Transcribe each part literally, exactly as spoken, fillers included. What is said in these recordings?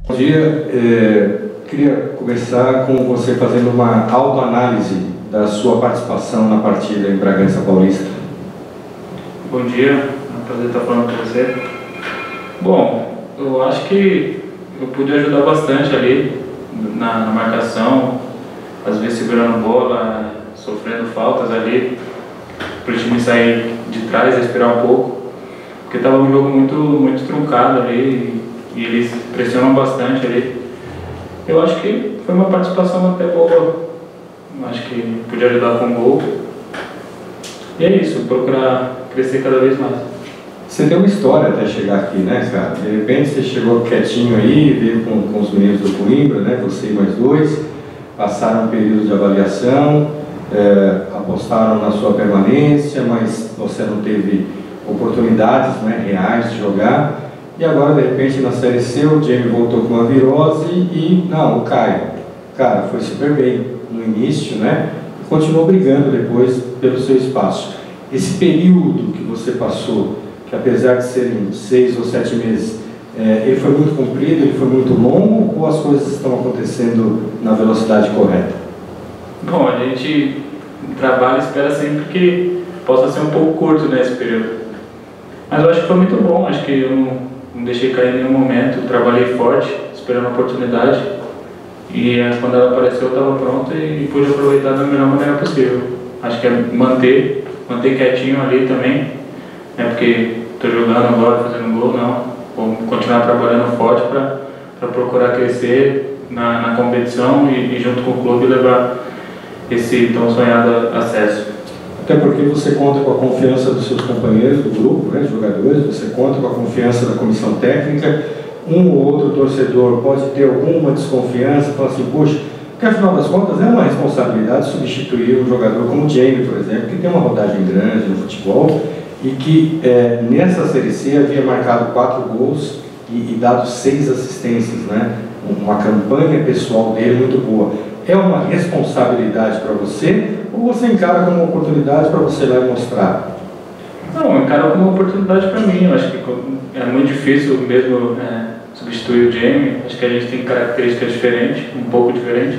Bom dia, é, queria começar com você fazendo uma autoanálise da sua participação na partida em Bragança Paulista. Bom dia, é um prazer estar falando com você. Bom, eu acho que eu pude ajudar bastante ali na, na marcação, às vezes segurando bola, sofrendo faltas ali, para o time sair de trás e esperar um pouco, porque estava um jogo muito, muito truncado ali e, e eles pressionam bastante ali. Eu acho que foi uma participação até boa, acho que pude ajudar com o gol. E é isso, procurar crescer cada vez mais. Você tem uma história até chegar aqui, né, cara? De repente você chegou quietinho aí, veio com, com os meninos do Coimbra, né? Você e mais dois, passaram um período de avaliação, é, apostaram na sua permanência, mas você não teve oportunidades, né, reais de jogar. E agora, de repente, na Série C, o Jamie voltou com uma virose e, não, o Caio, cara, foi super bem no início, né? E continuou brigando depois pelo seu espaço. Esse período que você passou, que apesar de serem seis ou sete meses, é, ele foi muito comprido, ele foi muito longo, ou as coisas estão acontecendo na velocidade correta? Bom, a gente trabalha e espera sempre que possa ser um pouco curto nesse período. Mas eu acho que foi muito bom, acho que eu não, não deixei cair em nenhum momento, trabalhei forte, esperando a oportunidade. E quando ela apareceu eu estava pronto e pude aproveitar da melhor maneira possível. Acho que é manter, manter quietinho ali também, né, porque estou jogando agora, fazendo gol, não. Vou continuar trabalhando forte para procurar crescer na, na competição e, e junto com o clube levar esse tão sonhado acesso. Até porque você conta com a confiança dos seus companheiros do grupo, né, de jogadores, você conta com a confiança da comissão técnica. Um ou outro torcedor pode ter alguma desconfiança, falar assim, poxa, porque afinal das contas é uma responsabilidade substituir um jogador como o Jamie, por exemplo, que tem uma rodagem grande no futebol e que é, nessa Série C havia marcado quatro gols e, e dado seis assistências, né? Uma campanha pessoal dele muito boa. É uma responsabilidade para você ou você encara como uma oportunidade para você ir lá e mostrar? Não, eu encaro como uma oportunidade para mim. Eu acho que é muito difícil mesmo é, substituir o Jamie. Acho que a gente tem características diferentes, um pouco diferentes.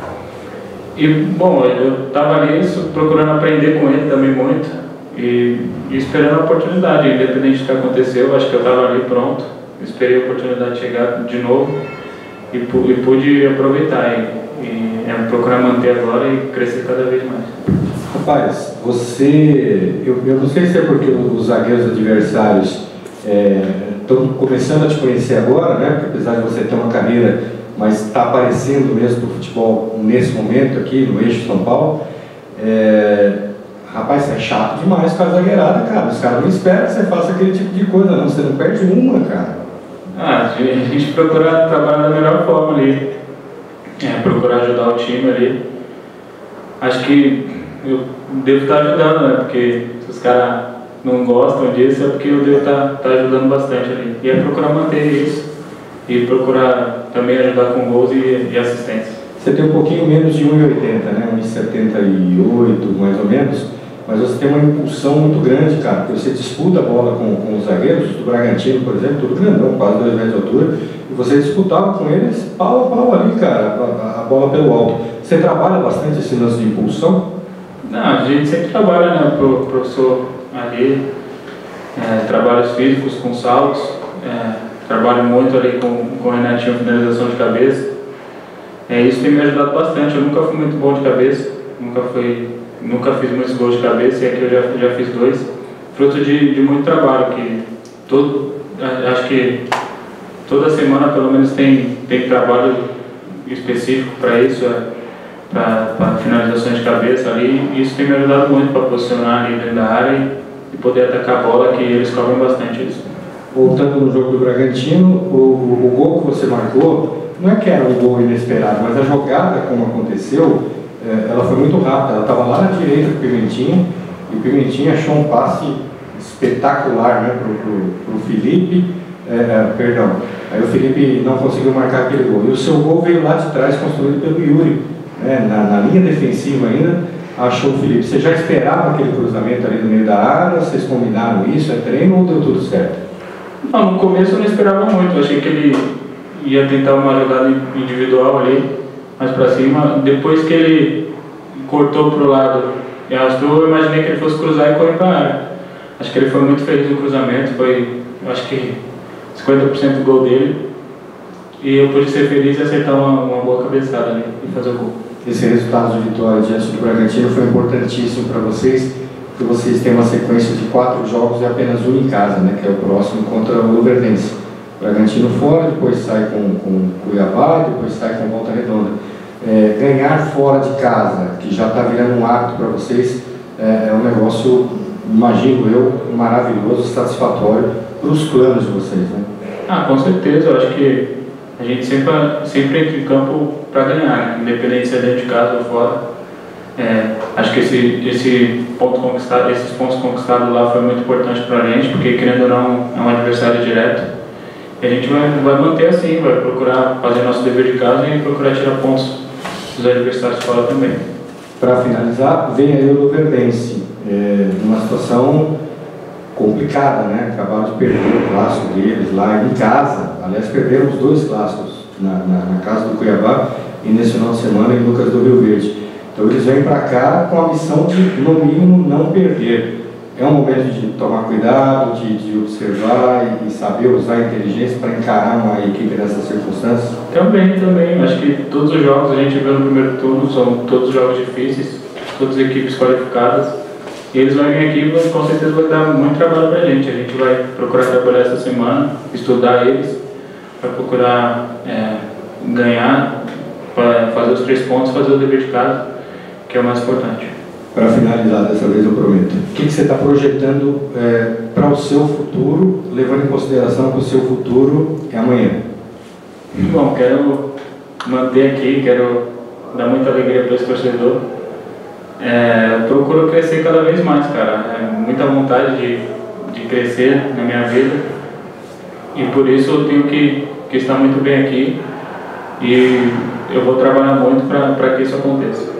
E, bom, eu estava ali procurando aprender com ele também muito e, e esperando a oportunidade. Independente do que aconteceu, acho que eu estava ali pronto. Esperei a oportunidade chegar de novo e, e pude aproveitar. E, e é, procurar manter agora e crescer cada vez mais. Rapaz, você, eu, eu não sei se é porque os zagueiros adversários estão é, começando a te conhecer agora, né? Porque apesar de você ter uma carreira, mas está aparecendo mesmo no futebol nesse momento aqui, no eixo São Paulo. É, rapaz, você é chato demais com a zagueirada, cara. Os caras não esperam que você faça aquele tipo de coisa, não. Você não perde uma, cara. Ah, a gente procura trabalhar da melhor forma ali. É, procurar ajudar o time ali. Acho que eu devo estar ajudando, né? Porque se os caras não gostam disso, é porque eu devo estar, estar ajudando bastante ali. E é procurar manter isso e procurar também ajudar com gols e, e assistência. Você tem um pouquinho menos de um e oitenta, né? um e setenta e oito, mais ou menos. Mas você tem uma impulsão muito grande, cara. Porque você disputa a bola com, com os zagueiros, do Bragantino, por exemplo, tudo grandão, quase dois metros de altura. E você disputava com eles pau a pau ali, cara, a, a bola pelo alto. Você trabalha bastante esse lance de impulsão? Não, a gente sempre trabalha, né, pro professor ali, é, trabalhos físicos com saltos, é, trabalho muito ali com, com o Renatinho, finalização de cabeça. É, isso tem me ajudado bastante. Eu nunca fui muito bom de cabeça, nunca, fui, nunca fiz muitos gols de cabeça e aqui eu já, já fiz dois. Fruto de, de muito trabalho, que todo, acho que toda semana pelo menos tem, tem trabalho específico para isso. É, para finalizações de cabeça ali, e isso tem me ajudado muito para posicionar ali dentro da área e, e poder atacar a bola, que eles cobram bastante isso. Voltando no jogo do Bragantino, o, o, o gol que você marcou, não é que era um gol inesperado, mas a jogada como aconteceu, é, ela foi muito rápida, ela estava lá na direita do Pimentinha, e o Pimentinha achou um passe espetacular, né, para o Felipe, é, é, perdão, aí o Felipe não conseguiu marcar aquele gol, e o seu gol veio lá de trás, construído pelo Yuri. É, na, na linha defensiva ainda, achou o Felipe. Você já esperava aquele cruzamento ali no meio da área? Vocês combinaram isso? É treino ou deu tudo certo? Não, no começo eu não esperava muito. Eu achei que ele ia tentar uma jogada individual ali, mais para cima. Depois que ele cortou para o lado e arrastou, eu imaginei que ele fosse cruzar e correr para a área. Acho que ele foi muito feliz no cruzamento, foi, acho que cinquenta por cento do gol dele. E eu pude ser feliz e acertar uma, uma boa cabeçada ali e fazer o gol. Esse resultado de vitória diante do Bragantino foi importantíssimo para vocês, porque vocês têm uma sequência de quatro jogos e apenas um em casa, né, que é o próximo contra o Luverdense. Bragantino fora, depois sai com, com Cuiabá, depois sai com Volta Redonda. É, ganhar fora de casa, que já está virando um hábito para vocês, é, é um negócio, imagino eu, maravilhoso, satisfatório para os planos de vocês, né? Ah, com certeza. Eu acho que a gente sempre, sempre entra em campo para ganhar, né? Independente se é dentro de casa ou fora. É, acho que esse, esse ponto conquistado, esses pontos conquistados lá foi muito importante para a gente, porque querendo ou não é um adversário direto. E a gente vai, vai manter assim, vai procurar fazer nosso dever de casa e procurar tirar pontos dos adversários fora também. Para finalizar, vem aí o Luverdense, é, numa situação complicada, né? Acabaram de perder o clássico deles lá em casa. Aliás, perderam os dois clássicos na, na, na casa do Cuiabá e nesse final de semana em Lucas do Rio Verde. Então eles vêm para cá com a missão de, no mínimo, não perder. É um momento de tomar cuidado, de, de observar e, e saber usar a inteligência para encarar uma equipe nessas circunstâncias? Também, também. Acho que todos os jogos a gente vê no primeiro turno são todos jogos difíceis, todas as equipes qualificadas. E eles vão vir aqui e com certeza vai dar muito trabalho para a gente. A gente vai procurar trabalhar essa semana, estudar eles, vai procurar é, ganhar, para fazer os três pontos, fazer o dever de casa, que é o mais importante. Para finalizar, dessa vez eu prometo, o que, que você está projetando é, para o seu futuro, levando em consideração que o seu futuro é amanhã? Bom, quero manter aqui, quero dar muita alegria para esse torcedor. É, procuro crescer cada vez mais, cara. É muita vontade de, de crescer na minha vida e por isso eu tenho que, que estar muito bem aqui e eu vou trabalhar muito para que isso aconteça.